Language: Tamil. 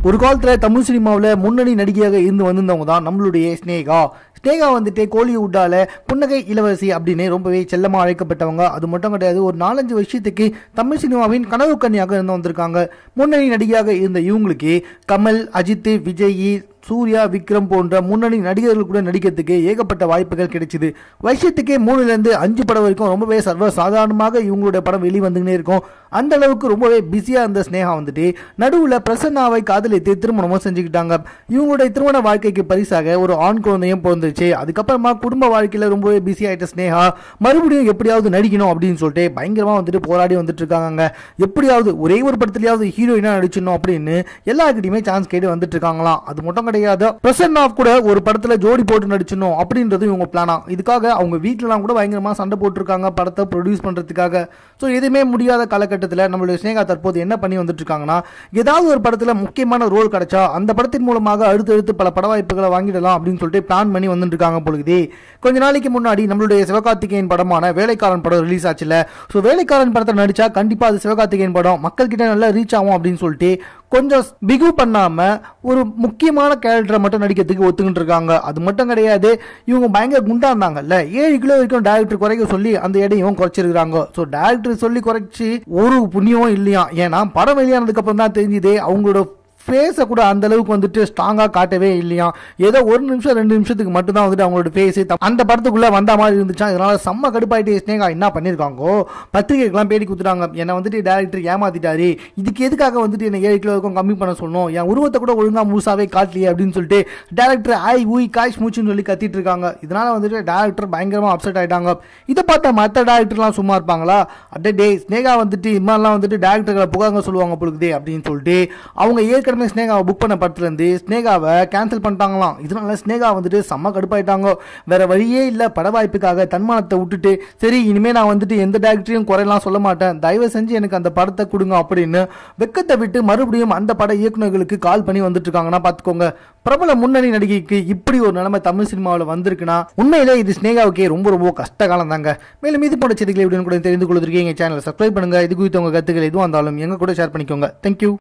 ஒரு காலத்துல தமிழ் சினிமாவில் முன்னணி நடிகையாக இருந்து வந்திருந்தவங்க தான் நம்மளுடைய ஸ்னேகா. ஸ்னேகா வந்துட்டு கோலிவுட்டால புன்னகை இளவரசி அப்படின்னு ரொம்பவே செல்லமா அழைக்கப்பட்டவங்க. அது மட்டும் கிடையாது, ஒரு 4-5 வருஷத்துக்கு தமிழ் சினிமாவின் கனவு கன்னியாக இருந்து வந்திருக்காங்க. முன்னணி நடிகையாக இருந்த இவங்களுக்கு கமல், அஜித், விஜய், சூர்யா, விக்ரம் போன்ற முன்னணி நடிகர்கள் கூட நடிக்கிறதுக்கு ஏகப்பட்ட வாய்ப்புகள் கிடைச்சிது. வருஷத்துக்கே 3-5 படம் வரைக்கும் ரொம்பவே சர்வ சாதாரணமாக இவங்களுடைய படம் வெளிவந்துன்னே இருக்கும். அந்த அளவுக்கு ரொம்பவே பிஸியா இருந்த ஸ்னேகா வந்துட்டு நடுவில் பிரசன்னாவை காதலித்து திருமணமும் செஞ்சுக்கிட்டாங்க. இவங்களுடைய திருமண வாழ்க்கைக்கு பரிசாக ஒரு ஆண் குழந்தையும் பிறந்துச்சு. அதுக்கப்புறமா குடும்ப வாழ்க்கையில ரொம்பவே பிஸி ஆயிட்ட ஸ்னேகா மறுபடியும் எப்படியாவது நடிக்கணும் அப்படின்னு சொல்லிட்டு பயங்கரமா வந்துட்டு போராடி வந்துட்டு இருக்காங்க. எப்படியாவது ஒரே ஒரு படத்துலயாவது ஹீரோயினா நடிச்சிடணும் அப்படின்னு எல்லாருக்கிட்டையுமே சான்ஸ் கேட்டு வந்துட்டு இருக்காங்களாம். அது மட்டும் கிடையாது, பிரசன்னா கூட ஒரு படத்துல ஜோடி போட்டு நடிச்சணும் அப்படின்றது இவங்க பிளானா. இதுக்காக அவங்க வீட்டுலாம் கூட பயங்கரமா சண்டை போட்டுருக்காங்க படத்தை ப்ரொடியூஸ் பண்றதுக்காக. ஸோ எதுவுமே முடியாத காலகட்டத்தில் நம்மளுடைய ஸ்னேகா தற்போது என்ன பண்ணி வந்துட்டு இருக்காங்கன்னா, ஏதாவது ஒரு படத்துல முக்கியமான ரோல் கிடைச்சா அந்த படத்தின் மூலமாக அடுத்தடுத்து பல பட வாய்ப்புகளை வாங்கிடலாம் அப்படின்னு சொல்லிட்டு பிளான் பண்ணி வந்துட்டு இருக்காங்க பொழுது. கொஞ்ச நாளைக்கு முன்னாடி நம்மளுடைய சிவகார்த்திகேயன் படமான வேலைக்காரன் படம் ரிலீஸ் ஆச்சுல. ஸோ வேலைக்காரன் படத்தை நடிச்சா கண்டிப்பா அது சிவகார்த்திகேயன் படம் மக்கள் கிட்ட நல்லா ரீச் ஆகும் அப்படின்னு சொல்லிட்டு கொஞ்சம் பிகு பண்ணாம ஒரு முக்கியமான கேரக்டரை மட்டும் நடிக்கிறதுக்கு ஒத்துக்கிட்டு இருக்காங்க. அது மட்டும் கிடையாது, இவங்க பயங்கர குண்டா இருந்தாங்கல்ல, 7 கிலோ வரைக்கும் டைரக்டர் குறைக்க சொல்லி அந்த எடையும் குறைச்சிருக்காங்க. ஸோ டைரக்டர் சொல்லி குறைச்சி ஒரு புண்ணியமும் இல்லையா. ஏன்னா படம் வெளியானதுக்கு அப்புறம் தான் தெரிஞ்சுது அவங்களோட ஃபேஸை கூட அந்த அளவுக்கு வந்துட்டு ஸ்ட்ராங்காக காட்டவே இல்லையா. ஏதோ 1 நிமிஷம் 2 நிமிஷத்துக்கு மட்டும் தான் வந்துட்டு அவங்களோட ஃபேஸ் அந்த படத்துக்குள்ள வந்த மாதிரி இருந்துச்சா. இதனால செம்ம கடுப்பாயிட்டு ஸ்னேகா என்ன பண்ணியிருக்காங்கோ, பத்திரிகைக்கெல்லாம் பேட்டி கொடுத்துட்டாங்க. என்னை வந்துட்டு டேரக்டர் ஏமாத்திட்டாரு, இதுக்கு எதுக்காக வந்துட்டு என்னை 7 கிலோ வரைக்கும் கம்மி பண்ண சொல்லணும், என் உருவத்தை கூட ஒழுங்கா முழுசாவே காட்டலையே அப்படின்னு சொல்லிட்டு டேரக்டர் ஆய் ஊய் காய்ஸ் மூச்சுன்னு சொல்லி கத்திட்டு இருக்காங்க. இதனால வந்துட்டு டேரக்டர் பயங்கரமா அப்செட் ஆயிட்டாங்க. இதை பார்த்தா மற்ற டேரக்டர்லாம் சும்மா இருப்பாங்களா? டே ஸ்னேகா வந்துட்டு இம்மாலாம் வந்துட்டு டேரக்டர்களை புகாங்க சொல்லுவாங்க பொழுது அப்படின்னு சொல்லிட்டு அவங்க ஏற்கனவே ஸ்னேகாவை புக் பண்ண படத்துல இருந்து ஸ்னேகாவை கேன்சல் பண்ணிட்டாங்களாம். இதனால ஸ்னேகா வந்துட்டு செம்ம கடுப்பாயிட்டாங்க. வேற வழியே இல்ல, பட வாய்ப்புக்காக தன்மானத்தை விட்டுட்டு சரி இனிமே நான் வந்துட்டு எந்த டேரக்டரையும் குறையெல்லாம் சொல்ல மாட்டேன், தயவு செஞ்சு எனக்கு அந்த படத்தை கொடுங்க அப்படின்னு வெக்கத்தை விட்டு மறுபடியும் அந்த பட இயக்குநர்களுக்கு கால் பண்ணி வந்துட்டு இருக்காங்கன்னா பாத்துக்கோங்க. பிரபல முன்னணி நடிகைக்கு இப்படி ஒரு நிலைமை தமிழ் சினிமாவில் வந்திருக்குன்னா உண்மையிலே இது ஸ்னேகாவுக்கே ரொம்ப ரொம்ப கஷ்ட காலம் தாங்க. மேலும் இது போன்ற செய்திகளை கூட தெரிந்து கொள்வதற்கு எங்க சேனலை சப்ஸ்கிரைப் பண்ணுங்க. இது குறித்து உங்க கருத்துக்கள் எதுவும் இருந்தாலும் எங்க கூட ஷேர் பண்ணிக்கோங்க. தேங்க்யூ.